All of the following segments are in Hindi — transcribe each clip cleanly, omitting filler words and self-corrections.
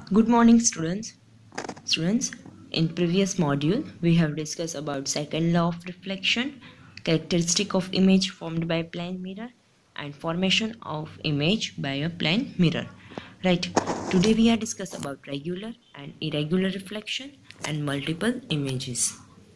Good morning, students. Students, in previous module, we have discussed about second law of reflection, characteristic of image formed by plane mirror, and formation of image by a plane mirror. Right. Today we are discuss about regular and irregular reflection and multiple images.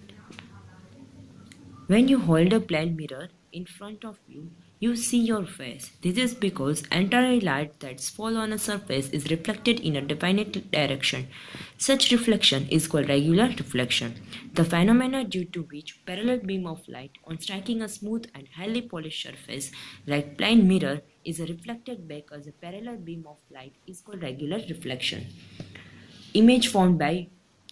When you hold a plane mirror in front of you, you see your face. This is because entire light that falls on a surface is reflected in a definite direction. Such reflection is called regular reflection. The phenomena due to which parallel beam of light on striking a smooth and highly polished surface like plane mirror is reflected back as a parallel beam of light is called regular reflection. Image formed by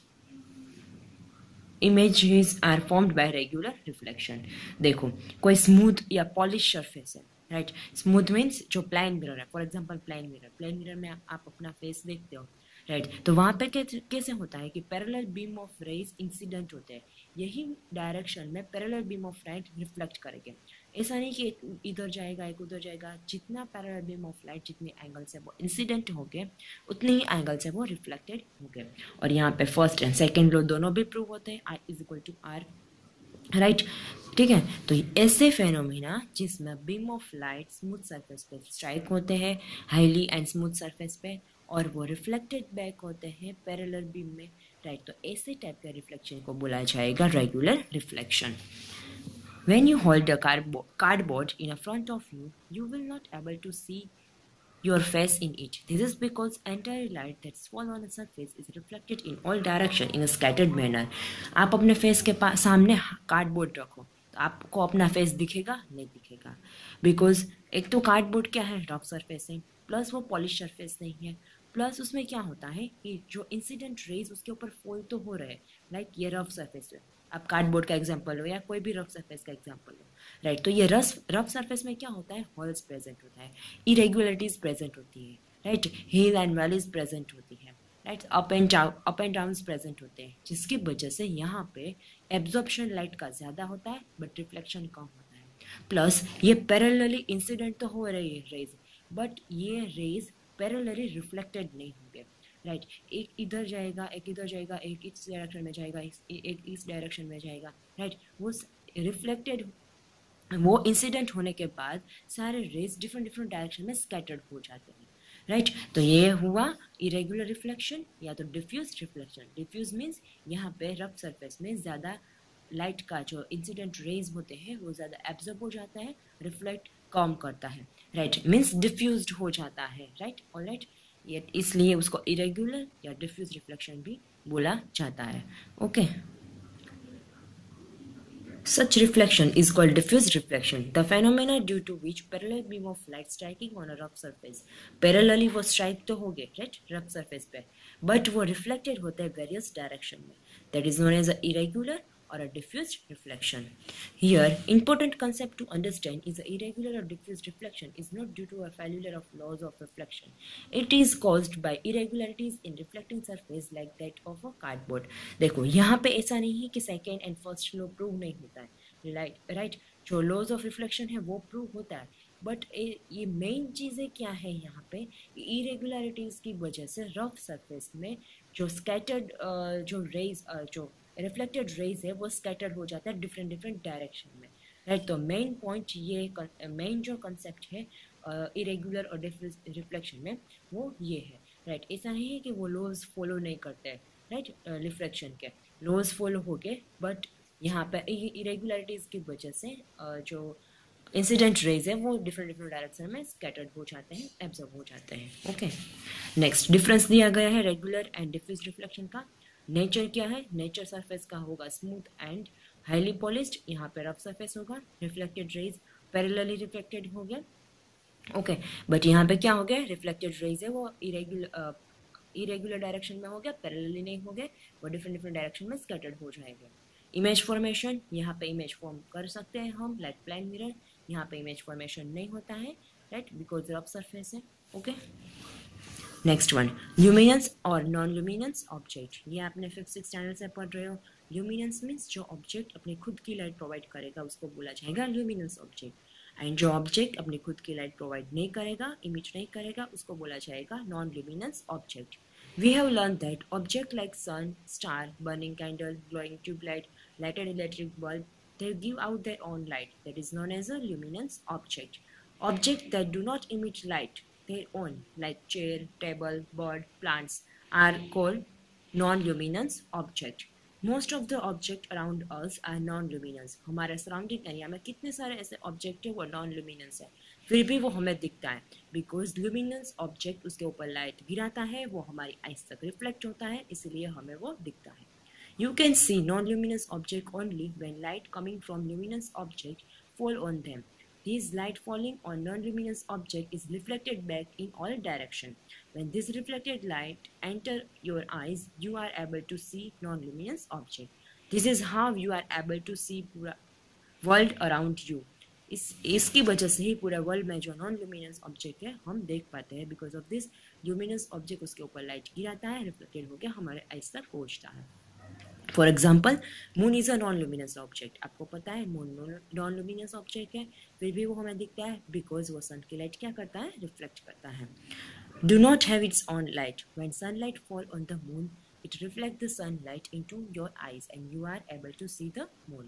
images are formed by regular reflection. देखो कोई स्मूथ या पॉलिश सरफेस है, राइट. स्मूथ मीन्स जो प्लेन मिरर है, फॉर एग्जांपल प्लेन मिरर में आप अपना फेस देखते हो, राइट. तो वहाँ पे कैसे होता है कि parallel beam of rays incident होते हैं, यही डायरेक्शन में parallel beam of light reflect करेंगे. ऐसा नहीं कि इधर जाएगा एक उधर जाएगा. जितना पैरेलल बीम ऑफ लाइट जितने एंगल से वो इंसिडेंट हो गए उतने ही एंगल से वो रिफ्लेक्टेड हो गए. और यहाँ पे फर्स्ट एंड सेकेंड लॉ दोनों भी प्रूव होते हैं, I is equal to R, right. ठीक है. तो ऐसे फेनोमेना जिसमें beam of light smooth surface पे स्ट्राइक होते हैं, हाईली एंड स्मूथ सरफेस पे, और वो रिफ्लेक्टेड बैक होते हैं पैरेलल बीम में, राइट. तो ऐसे टाइप के रिफ्लेक्शन को बोला जाएगा regular reflection. When you hold a cardboard in front of you, you will not able to see your face in it. This is because entire light that falls on the surface is reflected in all direction in a scattered manner. आप अपने फेस के सामने कार्डबोर्ड रखो तो आपको अपना फेस दिखेगा नहीं दिखेगा, बिकॉज एक तो कार्डबोर्ड क्या है, रफ सरफेस है, प्लस वो पॉलिश सरफेस नहीं है, प्लस उसमें क्या होता है कि जो इंसिडेंट रेज उसके ऊपर फॉल तो हो रहे हैं, लाइक ये रफ सरफेस है. आप कार्डबोर्ड का एग्जांपल लो या कोई भी रफ सरफेस का एग्जांपल लो, राइट. तो ये रफ सरफेस में क्या होता है, होल्स प्रेजेंट होता है, इरेगुलरिटीज प्रेजेंट होती है, right. Hill and valleys present होती है, right. Up and downs present होते हैं, जिसकी वजह से यहाँ पे एब्जॉर्प्शन लाइट का ज़्यादा होता है बट रिफ्लेक्शन कम होता है. प्लस ये पैरेलली इंसिडेंट तो हो रही है रेज, बट ये रेज पैरेलली रिफ्लेक्टेड नहीं होंगे, राइट. एक इधर जाएगा एक इधर जाएगा, एक इस डायरेक्शन में जाएगा एक इस डायरेक्शन में जाएगा, राइट. वो रिफ्लेक्टेड, वो इंसिडेंट होने के बाद सारे रेज डिफरेंट डायरेक्शन में स्कैटर्ड हो जाते हैं, राइट. तो ये हुआ इरेगुलर रिफ्लेक्शन या तो डिफ्यूज रिफ्लेक्शन. डिफ्यूज मीन्स यहाँ पे रफ सरफेस में ज़्यादा लाइट का जो इंसिडेंट रेज होते हैं वो ज़्यादा एब्जॉर्ब हो जाता है, रिफ्लेक्ट कम करता है, राइट. मीन्स डिफ्यूज्ड हो जाता है, राइट. ऑलराइट. ये इसलिए उसको इरेगुलर या डिफ्यूज रिफ्लेक्शन भी बोला जाता है. Okay. Such reflection is called diffuse reflection, the phenomena due to which parallel beam of light striking on a rough surface. Parallelly वो strike तो हो गए, right, rough surface पे, but वो reflected होते हैं various direction में. That is known as a irregular or a diffuse reflection. Here, important concept to understand is the irregular or diffuse reflection is not due to a failure of laws of reflection. It is caused by irregularities in reflecting surface like that of a cardboard. देखो यहाँ पे ऐसा नहीं है कि second and first law prove नहीं होता है, राइट. जो लॉज ऑफ रिफ्लेक्शन है वो प्रूव होता है, बट ये मेन चीज़ें क्या है यहाँ पे, इरेगुलरिटीज़ की वजह से रफ सरफेस में जो स्कैटर्ड जो रेज जो रिफ्लेक्टेड रेज है वो स्कैटर्ड हो जाता है डिफरेंट डायरेक्शन में, राइट. तो मेन पॉइंट ये मेन जो कंसेप्ट है इरेगुलर और डिफ्यूज रिफ्लेक्शन में वो ये है, राइट. ऐसा नहीं है कि वो लॉज फॉलो नहीं करते हैं, राइट. रिफ्लेक्शन के लॉज फॉलो हो गए, बट यहाँ पे इरेगुलरिटीज़ की वजह से जो इंसिडेंट रेज है वो डिफरेंट डायरेक्शन में स्कैटर्ड हो जाते हैं, एब्जॉर्ब हो जाते हैं. ओके. नेक्स्ट डिफरेंस दिया गया है रेगुलर एंड डिफ्यूज रिफ्लेक्शन का. नेचर क्या है, नेचर सरफेस का होगा स्मूथ एंड हाईली पॉलिश्ड, यहाँ पे रफ सरफेस होगा, रिफ्लेक्टेड रेज पैरेलली रिफ्लेक्टेड हो गया, ओके. बट यहाँ पे क्या हो गया, रिफ्लेक्टेड रेज है वो इरेगुलर डायरेक्शन में हो गया, पैरेलली नहीं हो गए, वो डिफरेंट डायरेक्शन में स्कैटर्ड हो जाएगा. इमेज फॉर्मेशन, यहाँ पे इमेज फॉर्म कर सकते हैं हम लाइक प्लेन मिरर, यहाँ पे इमेज फॉर्मेशन नहीं होता है, राइट, बिकॉज रफ सरफेस है. ओके. नेक्स्ट वन, ल्यूमिनेंस और नॉन ल्यूमिनेंस ऑब्जेक्ट. ये आपने 5th स्टैंडर्ड से पढ़ रहे हो. ल्यूमिनेंस मीन्स जो ऑब्जेक्ट अपनी खुद की लाइट प्रोवाइड करेगा उसको बोला जाएगा ल्यूमिनेंस ऑब्जेक्ट, एंड जो ऑब्जेक्ट अपनी खुद की लाइट प्रोवाइड नहीं करेगा, इमिट नहीं करेगा, उसको बोला जाएगा non luminance object. We have learned that objects like sun, star, burning candle, glowing tube light, lighted electric bulb, they give out their own light. That is known as a luminous object. Objects that do not emit light, their own, like chair, table, bird, plants, are called non-luminous object. Most of the object around us are non luminous. हमारे सराउंडिंग एरिया में कितने सारे ऐसे ऑब्जेक्ट है वो नॉन लुमिनस है, फिर भी वो हमें दिखता है. बिकॉज लुमिनस ऑब्जेक्ट उसके ऊपर लाइट गिराता है, वो हमारी आइज तक रिफ्लेक्ट होता है, इसलिए हमें वो दिखता है. You can see non-luminous object only when light coming from luminous object fall on them. This light falling on non-luminous object is reflected back in all direction. When this reflected light enter your eyes, you are able to see non-luminous object. This is how you are able to see पूरा world around you. इसकी वजह से ही पूरा वर्ल्ड में जो नॉन ल्यूमिनस ऑब्जेक्ट है हम देख पाते हैं. Because of this luminous object उसके ऊपर लाइट गिराता है, रिफ्लेक्टेड होकर हमारे आइज तक पहुंचता है. For example moon is a non luminous object. आपको पता है मून नॉन लुमिनस ऑब्जेक्ट है, फिर भी वो हमें दिखता है बिकॉज वो सन की लाइट क्या करता है, रिफ्लेक्ट करता है. Do not have its own light. When sunlight fall on the moon it reflects the sunlight into your eyes and you are able to see the moon.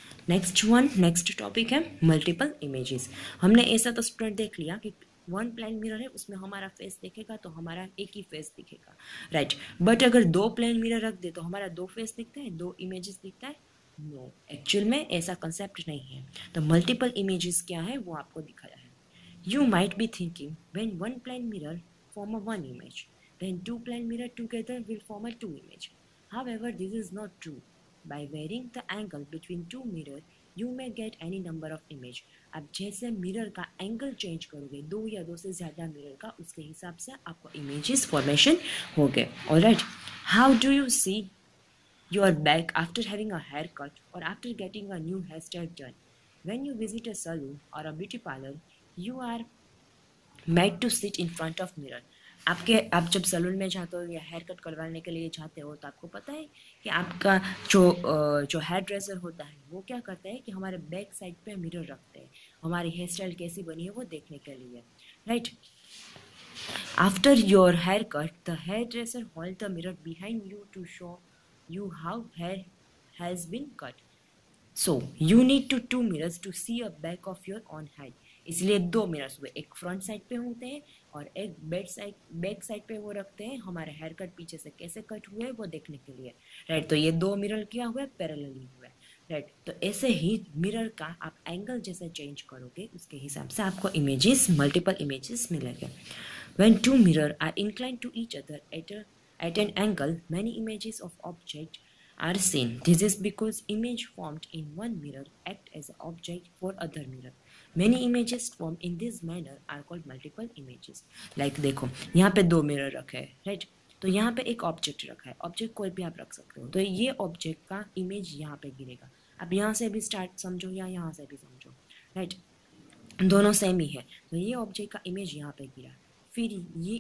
Next topic है मल्टीपल इमेजेस. हमने ऐसा तो स्टूडेंट देख लिया कि वन प्लेन मिरर है, उसमें हमारा फेस दिखेगा तो हमारा एक ही फेस दिखेगा, राइट. बट अगर दो प्लेन मिरर रख दे तो हमारा दो फेस दिखता है, दो इमेजेस दिखता है. नो, एक्चुअल में ऐसा कंसेप्ट नहीं है. तो मल्टीपल इमेजेस क्या है वो आपको दिखाया है. You might be thinking when one plane mirror form a one image, then two plane mirror together will form a two image. However, this is not true. By varying the angle between two mirror, you may get any number of image. आप जैसे मिरर का एंगल चेंज करोगे, दो या दो से ज़्यादा मिरर का, उसके हिसाब से आपको इमेजेस फॉर्मेशन हो गए. Alright, how do you see your back after having a haircut और after getting a new hairstyle done? When you visit a salon और a beauty parlour, you are made to sit in front of mirror. आप जब सलून में जाते हो या हेयर कट करवाने के लिए जाते हो तो आपको पता है कि आपका जो हेयर ड्रेसर होता है वो क्या करता है कि हमारे बैक साइड पे मिरर रखते हैं हमारी हेयर स्टाइल कैसी बनी है वो देखने के लिए, right. After your haircut the hairdresser hold the mirror behind you to show you how hair has been cut. So you need two mirrors to see a back of your own head. इसलिए दो मिरर्स हुए, एक फ्रंट साइड पे होते हैं और एक बैक साइड पे वो रखते हैं हमारे हेयर कट पीछे से कैसे कट हुए वो देखने के लिए, राइट. तो ये दो मिरर क्या हुए, पैरेलली हुए, राइट. तो ऐसे ही मिरर का आप एंगल जैसे चेंज करोगे उसके हिसाब से आपको इमेजेस, मल्टीपल इमेजेस मिलेंगे. When two mirror are inclined to each other at an angle, many images of object are seen. This is because image formed in one mirror act as an object for other mirror. Many images formed in this manner are called multiple images. Like देखो यहाँ पे दो मिरर रखे हैं, राइट. तो यहाँ पे एक ऑब्जेक्ट रखा है, ऑब्जेक्ट कोई भी आप रख सकते हो. तो ये ऑब्जेक्ट का इमेज यहाँ पे गिरेगा. आप यहाँ से भी स्टार्ट समझो या यहाँ से भी समझो, राइट. दोनों सेम ही है. तो ये ऑब्जेक्ट का इमेज यहाँ पे गिरा, फिर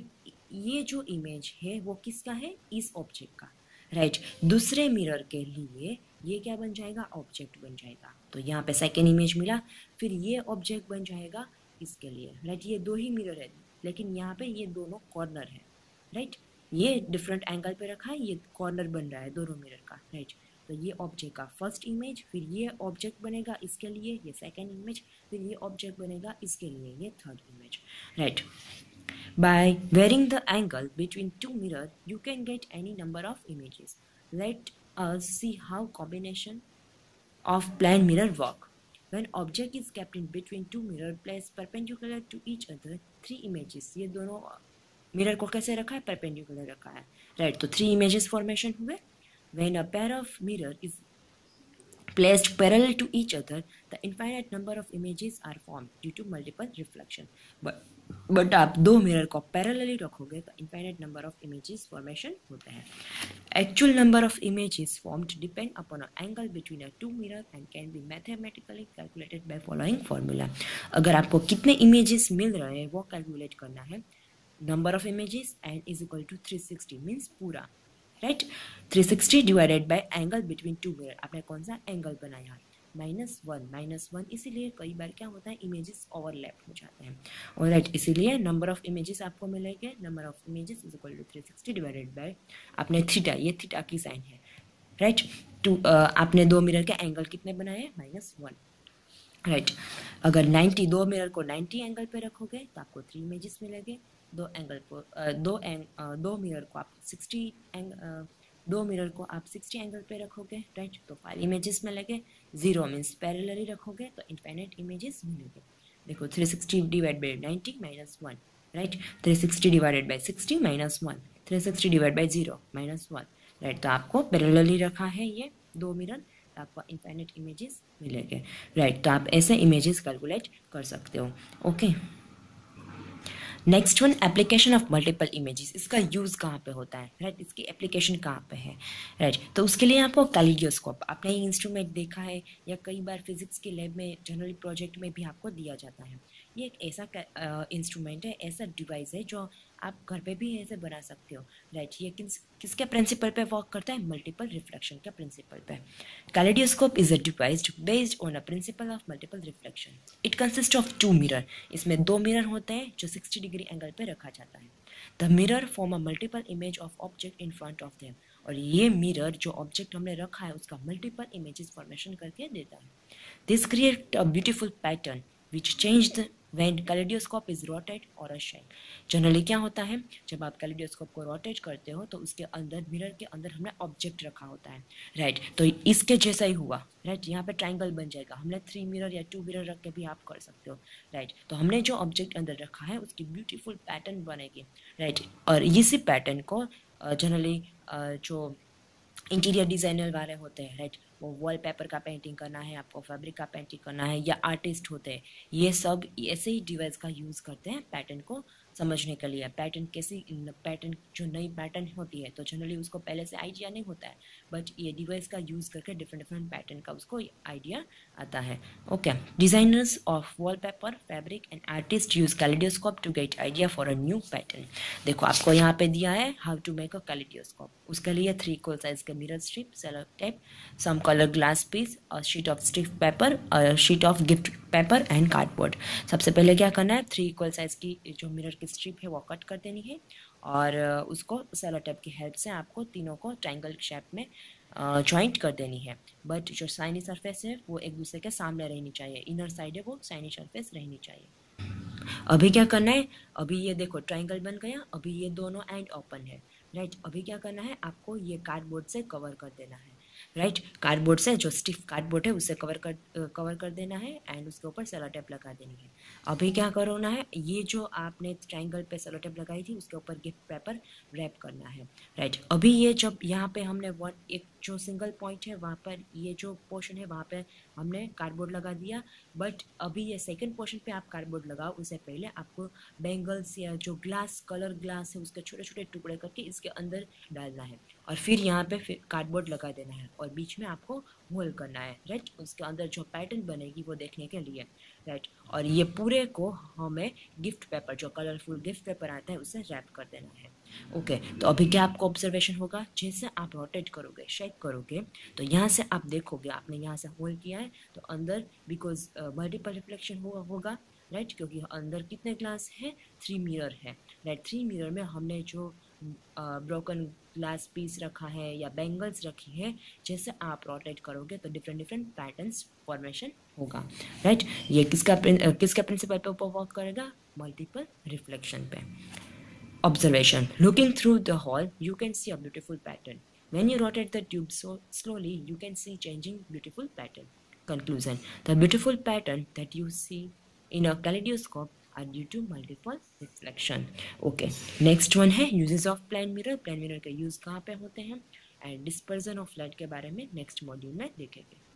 ये जो इमेज है वो किसका है, इस ऑब्जेक्ट का, राइट. दूसरे मिरर के लिए ये क्या बन जाएगा, ऑब्जेक्ट बन जाएगा. तो यहाँ पे सेकेंड इमेज मिला, फिर ये ऑब्जेक्ट बन जाएगा इसके लिए, राइट. ये दो ही मिरर है लेकिन यहाँ पे ये दोनों कॉर्नर है, राइट. ये डिफरेंट एंगल पे रखा है, ये कॉर्नर बन रहा है दोनों मिरर का, राइट. तो ये ऑब्जेक्ट का फर्स्ट इमेज, फिर ये ऑब्जेक्ट बनेगा इसके लिए, ये सेकेंड इमेज, फिर ये ऑब्जेक्ट बनेगा इसके लिए, ये third image, right. By varying the angle between two mirrors, you can get any number of images. Let us see how combination of plane mirror work. When object is kept in between two mirrors placed perpendicular to each other, three images. ये दोनों मिरर को कैसे रखा है, परपेंडिकुलर रखा है, राइट. तो थ्री इमेजेस फॉर्मेशन हुए. When a pair of mirror is placed parallel to each other, the infinite number of images are formed due to multiple reflection. But आप दो मिरर को पैरेलली रखोगे तो infinite number of images formation होते हैं. Actual number of images formed depend upon a angle between a two mirror and can be mathematically calculated by following formula. अगर आपको कितने इमेजेस मिल रहे हैं वो कैलकुलेट करना है. Number of images and is equal to 360 means पूरा, right. 360 divided by angle between two mirror. आपने कौन सा एंगल बनाया है, -1 इसीलिए कई बार क्या होता है, इमेजेस ओवरलैप हो जाते हैं। ऑलराइट, इसीलिए नंबर ऑफ इमेजेस आपको मिलेंगे, number of images is equal to 360 divided by आपने थीटा, ये थीटा की साइन है, राइट। आपने दो मिरर के एंगल कितने बनाए, -1, राइट। अगर 90 दो मिरर को 90 एंगल पे रखोगे तो आपको 3 इमेजेस मिलेंगे। दो एंगल को दो मिरर को आप 60 दो मिरर को आप 60 एंगल पे रखोगे, राइट, तो 5 इमेजेस मिलेंगे। 0 मीन्स पैरेलली रखोगे तो इनफाइनाइट इमेजेस मिलेंगे। देखो 360 divide by 90 -1, right, 360 divided by 60 -1, 360 divide by 0 -1, right. तो आपको पैरेलली रखा है ये दो मिरर, आपको इनफाइनाइट इमेजेस मिलेंगे, राइट। तो आप ऐसे इमेजेस कैलकुलेट कर सकते हो, okay. Next one, application of multiple images, इसका यूज़ कहाँ पे होता है, राइट, इसकी एप्लीकेशन कहाँ पे है, राइट। तो उसके लिए आपको कैलिडियोस्कोप, आपने ये इंस्ट्रूमेंट देखा है या कई बार फिजिक्स के लैब में जनरल प्रोजेक्ट में भी आपको दिया जाता है। ये एक ऐसा इंस्ट्रूमेंट है, ऐसा डिवाइस है जो आप घर पे भी ऐसे बना सकते हो, राइट। ये किसके प्रिंसिपल पे वर्क करता है, मल्टीपल रिफ्लेक्शन के प्रिंसिपल पे। Kaleidoscope is a device based on a principle of multiple reflection. It consist of 2 mirror, इसमें 2 मिरर होते हैं जो 60 डिग्री एंगल पे रखा जाता है। The mirror form a multiple image of object in front of them, और ये मिरर जो ऑब्जेक्ट हमने रखा है उसका मल्टीपल इमेजेस फॉर्मेशन करके देता है। This create a beautiful pattern which change when kaleidoscope is rotate और शेक। जनरली क्या होता है, जब आप कैलिडियोस्कोप को रोटेट करते हो तो उसके अंदर, मिरर के अंदर हमने ऑब्जेक्ट रखा होता है, राइट। तो इसके जैसा ही हुआ, राइट, यहाँ पे ट्राइंगल बन जाएगा। हमने 3 मिरर या 2 मिरर रख के भी आप कर सकते हो, राइट। तो हमने जो ऑब्जेक्ट अंदर रखा है उसकी ब्यूटीफुल पैटर्न बनेगी, राइट। और इसी पैटर्न को जनरली जो इंटीरियर डिज़ाइनर वाले होते हैं, राइट, वो वॉलपेपर का पेंटिंग करना है, आपको फैब्रिक का पेंटिंग करना है, या आर्टिस्ट होते हैं, ये सब ऐसे ही डिवाइस का यूज़ करते हैं पैटर्न को समझने के लिए। पैटर्न कैसी, पैटर्न जो नई पैटर्न होती है तो जनरली उसको पहले से आइडिया नहीं होता है, बट ये डिवाइस का यूज़ करके डिफरेंट डिफरेंट पैटर्न का उसको आइडिया आता है, okay. Designers of wallpaper, fabric and artist use kaleidoscope to get idea for a new pattern. देखो आपको यहाँ पे दिया है how to make a kaleidoscope. उसके लिए 3 इक्वल साइज के mirror strip, cello tape, some color glass piece, a sheet of stiff paper, a sheet of gift paper and cardboard। सबसे पहले क्या करना है, 3 इक्वल साइज की जो मिरर की स्ट्रिप है वो कट कर देनी है, और उसको सेलो टेप की हेल्प से आपको तीनों को ट्रायंगल शेप में जॉइंट कर देनी है। बट जो साइनी सरफेस है वो एक दूसरे के सामने रहनी चाहिए, इनर साइड है वो साइनी सरफेस रहनी चाहिए। अभी क्या करना है, अभी ये देखो ट्रायंगल बन गया, अभी ये दोनों एंड ओपन है, राइट। अभी क्या करना है, आपको ये कार्डबोर्ड से कवर कर देना है, राइट। कार्डबोर्ड से, जो स्टिफ कार्डबोर्ड है उससे कवर कर देना है, एंड उसके ऊपर सेलो टेप लगा देनी है। अभी क्या करना है, ये जो आपने ट्रायंगल पे सेलो टेप लगाई थी उसके ऊपर गिफ्ट पेपर रैप करना है, राइट। अभी ये जब यहाँ पे हमने एक जो सिंगल पॉइंट है वहाँ पर, ये जो पोर्शन है वहाँ पे हमने कार्डबोर्ड लगा दिया, बट अभी ये सेकंड पोर्शन पे आप कार्डबोर्ड लगाओ उससे पहले आपको बैंगल्स या जो ग्लास, कलर ग्लास है उसके छोटे छोटे टुकड़े करके इसके अंदर डालना है, और फिर यहाँ पे फिर कार्डबोर्ड लगा देना है, और बीच में आपको होल करना है, राइट। उसके अंदर जो पैटर्न बनेगी वो देखने के लिए, राइट। और ये पूरे को हमें गिफ्ट पेपर, जो कलरफुल गिफ्ट पेपर आता है उससे रैप कर देना है, ओके। तो अभी क्या आपको ऑब्जर्वेशन होगा, जैसे आप रोटेट करोगे, शेक करोगे, तो यहाँ से आप देखोगे आपने यहाँ से होल किया है तो अंदर, बिकॉज मल्टीपल रिफ्लेक्शन होगा, राइट, क्योंकि अंदर कितने ग्लास है, 3 मिरर है, राइट। 3 मिरर में हमने जो ब्रोकन ग्लास पीस रखा है या बैंगल्स रखी है, जैसे आप रोटेट करोगे तो डिफरेंट डिफरेंट पैटर्न्स फॉर्मेशन होगा, राइट। ये किसका प्रिंसिपल पे वर्क करेगा, मल्टीपल रिफ्लेक्शन पे। Observation: looking through the hole, you can see a beautiful pattern. When you rotate the tube so slowly, you can see changing beautiful pattern. Conclusion: the beautiful pattern that you see in a kaleidoscope are due to multiple reflection. Okay, next one है uses of plane mirror. Plane mirror के use कहाँ पे होते हैं, and dispersion of light के बारे में next module में देखेंगे.